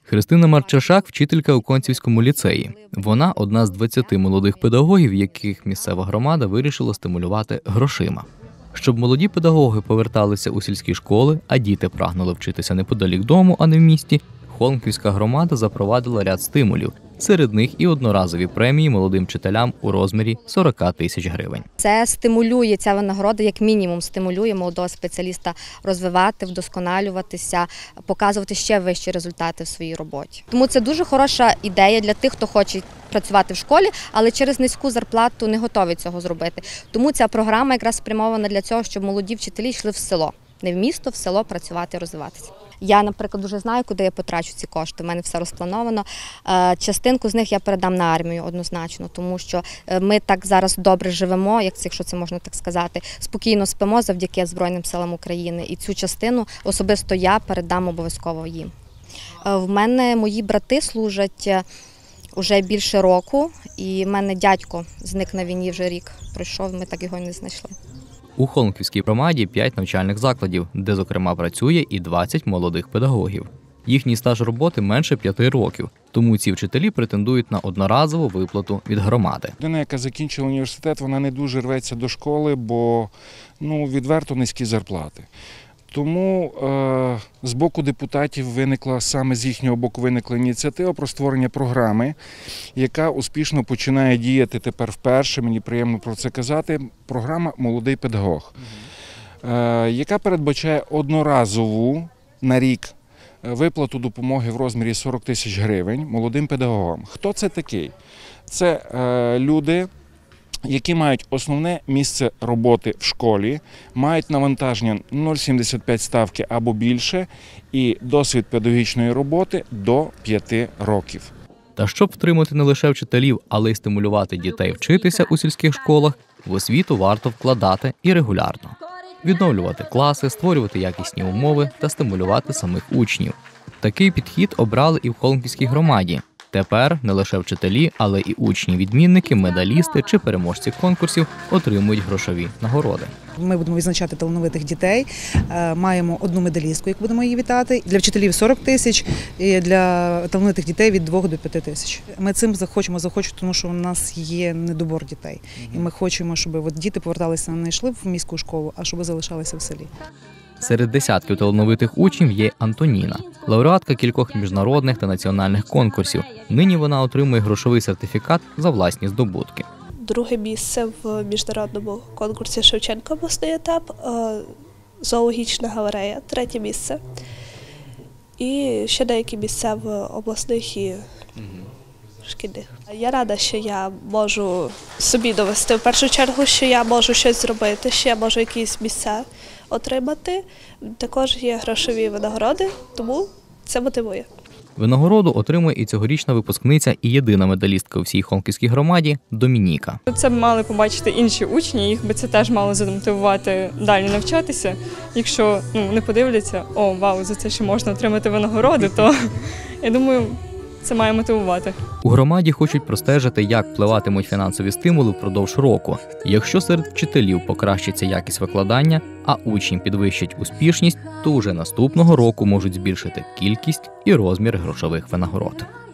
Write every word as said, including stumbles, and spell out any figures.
Христина Марчашак – вчителька у Концівському ліцеї. Вона – одна з двадцяти молодих педагогів, яких місцева громада вирішила стимулювати грошима. Щоб молоді педагоги поверталися у сільські школи, а діти прагнули вчитися неподалік дому, а не в місті, Холмківська громада запровадила ряд стимулів. Серед них і одноразові премії молодим вчителям у розмірі сорок тисяч гривень. Це стимулює, ця винагорода як мінімум стимулює молодого спеціаліста розвивати, вдосконалюватися, показувати ще вищі результати в своїй роботі. Тому це дуже хороша ідея для тих, хто хоче працювати в школі, але через низьку зарплату не готові цього зробити. Тому ця програма якраз спрямована для цього, щоб молоді вчителі йшли в село. Не в місто, в село працювати і розвиватися. Я, наприклад, дуже знаю, куди я потрачу ці кошти. У мене все розплановано. Частинку з них я передам на армію однозначно, тому що ми так зараз добре живемо, якщо це можна так сказати, спокійно спимо завдяки Збройним силам України. І цю частину особисто я передам обов'язково їм. В мене мої брати служать вже більше року, і в мене дядько зник на війні вже рік пройшов, ми так його і не знайшли. У Холмківській громаді п'ять навчальних закладів, де, зокрема, працює і двадцять молодих педагогів. Їхній стаж роботи менше п'яти років, тому ці вчителі претендують на одноразову виплату від громади. Людина, яка закінчила університет, вона не дуже рветься до школи, бо ну, відверто низькі зарплати. Тому е, з боку депутатів виникла, саме з їхнього боку виникла ініціатива про створення програми, яка успішно починає діяти тепер вперше, мені приємно про це казати, програма «Молодий педагог», е, яка передбачає одноразову на рік виплату допомоги в розмірі сорок тисяч гривень молодим педагогам. Хто це такий? Це е, люди, які мають основне місце роботи в школі, мають навантаження нуль цілих сімдесят п'ять ставки або більше і досвід педагогічної роботи до п'яти років. Та щоб втримати не лише вчителів, але й стимулювати дітей вчитися у сільських школах, в освіту варто вкладати і регулярно. Відновлювати класи, створювати якісні умови та стимулювати самих учнів. Такий підхід обрали і в Холмківській громаді. Тепер не лише вчителі, але і учні-відмінники, медалісти чи переможці конкурсів отримують грошові нагороди. Ми будемо відзначати талановитих дітей, маємо одну медалістку, яку будемо її вітати. Для вчителів сорок тисяч, і для талановитих дітей від двох до п'яти тисяч. Ми цим захочемо, захочемо, тому що у нас є недобор дітей. І ми хочемо, щоб от діти поверталися, не йшли в міську школу, а щоб залишалися в селі. Серед десятків талановитих учнів є Антоніна, лауреатка кількох міжнародних та національних конкурсів. Нині вона отримує грошовий сертифікат за власні здобутки. Друге місце в міжнародному конкурсі Шевченка обласний етап, зоологічна галерея, третє місце. І ще деякі місця в обласних і шкільних. Я рада, що я можу собі довести в першу чергу, що я можу щось зробити, що я можу якісь місця отримати. Також є грошові винагороди, тому це мотивує. Винагороду отримує і цьогорічна випускниця і єдина медалістка у всій Холмківській громаді – Домініка. Це б мали побачити інші учні, їх би це теж мало замотивувати далі навчатися. Якщо ну, не подивляться, о, вау, за це ще можна отримати винагороди, то я думаю, це має мотивувати. У громаді хочуть простежити, як впливатимуть фінансові стимули впродовж року. Якщо серед вчителів покращиться якість викладання, а учні підвищать успішність, то уже наступного року можуть збільшити кількість і розмір грошових винагород.